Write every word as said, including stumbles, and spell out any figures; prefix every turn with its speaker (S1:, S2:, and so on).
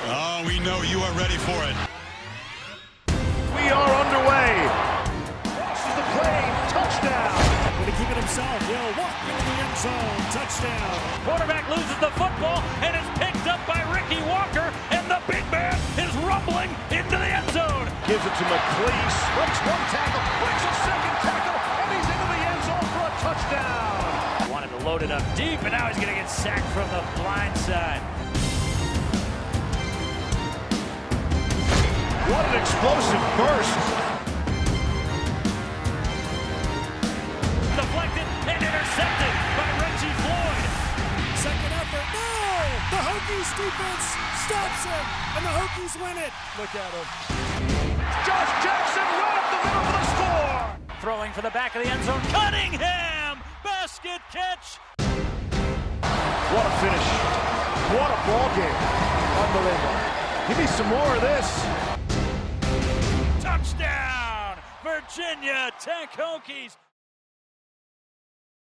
S1: Oh, we know you are ready for it.
S2: We are underway. Crosses the plane. Touchdown.
S3: Going to keep it himself. He'll walk into the end zone. Touchdown.
S4: Quarterback loses the football and is picked up by Ricky Walker, and the big man is rumbling into the end zone.
S2: Gives it to McLeese. Breaks one tackle. Breaks a second tackle. And he's into the end zone for a touchdown.
S4: Wanted to load it up deep, and now he's going to get sacked from the blind side.
S2: What an explosive burst.
S4: Deflected and intercepted by Reggie Floyd.
S3: Second effort. No! The Hokies defense stops him, and the Hokies win it. Look at him.
S2: Josh Jackson right up the middle for the score.
S4: Throwing for the back of the end zone. Cunningham! Basket catch.
S2: What a finish. What a ball game. Unbelievable. Give me some more of this.
S4: Touchdown! Virginia Tech Hokies.